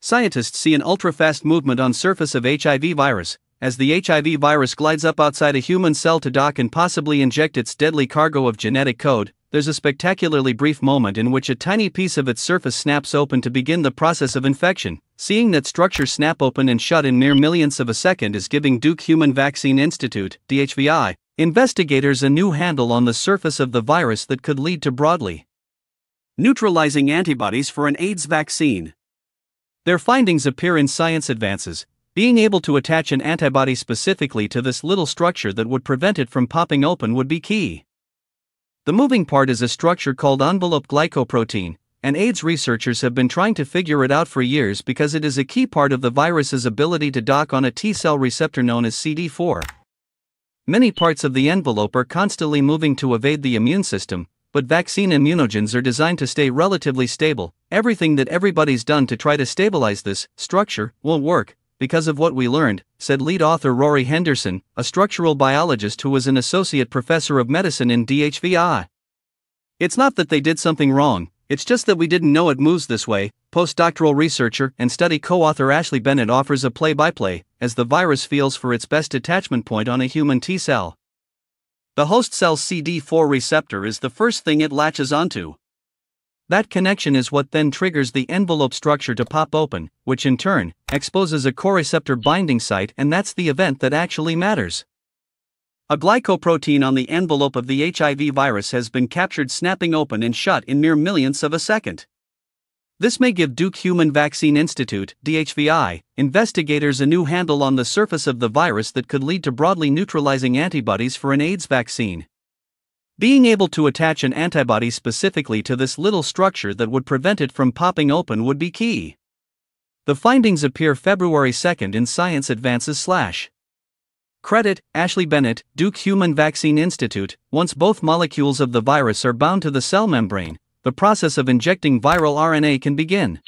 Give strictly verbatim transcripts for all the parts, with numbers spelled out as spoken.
Scientists see an ultra-fast movement on surface of H I V virus. As the H I V virus glides up outside a human cell to dock and possibly inject its deadly cargo of genetic code, there's a spectacularly brief moment in which a tiny piece of its surface snaps open to begin the process of infection. Seeing that structure snap open and shut in mere millionths of a second is giving Duke Human Vaccine Institute, D H V I, investigators a new handle on the surface of the virus that could lead to broadly neutralizing antibodies for an AIDS vaccine. Their findings appear in Science Advances. Being able to attach an antibody specifically to this little structure that would prevent it from popping open would be key. The moving part is a structure called envelope glycoprotein, and AIDS researchers have been trying to figure it out for years because it is a key part of the virus's ability to dock on a T-cell receptor known as C D four. Many parts of the envelope are constantly moving to evade the immune system, but vaccine immunogens are designed to stay relatively stable. Everything that everybody's done to try to stabilize this structure won't work, because of what we learned, said lead author Rory Henderson, a structural biologist who was an associate professor of medicine in D H V I. It's not that they did something wrong, it's just that we didn't know it moves this way. Postdoctoral researcher and study co-author Ashley Bennett offers a play-by-play, as the virus feels for its best attachment point on a human T-cell. The host cell's C D four receptor is the first thing it latches onto. That connection is what then triggers the envelope structure to pop open, which in turn exposes a coreceptor binding site, and that's the event that actually matters. A glycoprotein on the envelope of the H I V virus has been captured snapping open and shut in mere millionths of a second. This may give Duke Human Vaccine Institute, D H V I, investigators a new handle on the surface of the virus that could lead to broadly neutralizing antibodies for an AIDS vaccine. Being able to attach an antibody specifically to this little structure that would prevent it from popping open would be key. The findings appear February second in Science Advances slash. Credit, Ashley Bennett, Duke Human Vaccine Institute. Once both molecules of the virus are bound to the cell membrane, the process of injecting viral R N A can begin.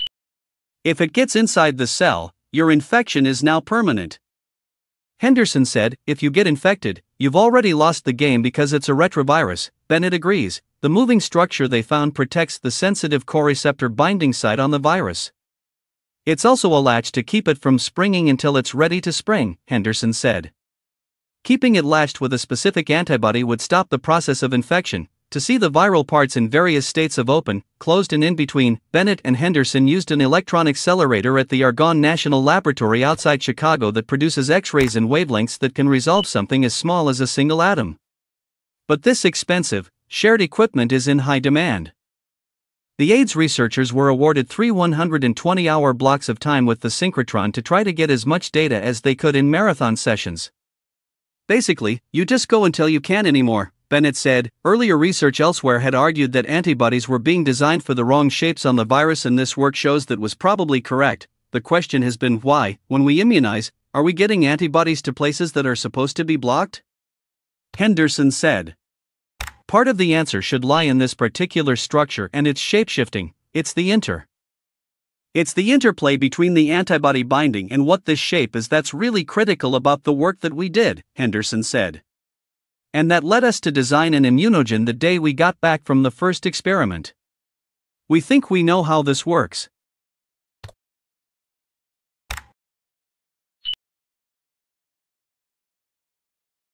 If it gets inside the cell, your infection is now permanent. Henderson said, if you get infected, you've already lost the game because it's a retrovirus. Bennett agrees. The moving structure they found protects the sensitive coreceptor binding site on the virus. It's also a latch to keep it from springing until it's ready to spring, Henderson said. Keeping it latched with a specific antibody would stop the process of infection. To see the viral parts in various states of open, closed and in between, Bennett and Henderson used an electron accelerator at the Argonne National Laboratory outside Chicago that produces X-rays in wavelengths that can resolve something as small as a single atom. But this expensive, shared equipment is in high demand. The AIDS researchers were awarded three one hundred twenty hour blocks of time with the synchrotron to try to get as much data as they could in marathon sessions. Basically, you just go until you can't anymore, Bennett said. Earlier research elsewhere had argued that antibodies were being designed for the wrong shapes on the virus, and this work shows that was probably correct. The question has been why, when we immunize, are we getting antibodies to places that are supposed to be blocked? Henderson said. Part of the answer should lie in this particular structure and its shapeshifting. It's the inter. It's the interplay between the antibody binding and what this shape is that's really critical about the work that we did, Henderson said. And that led us to design an immunogen the day we got back from the first experiment. We think we know how this works.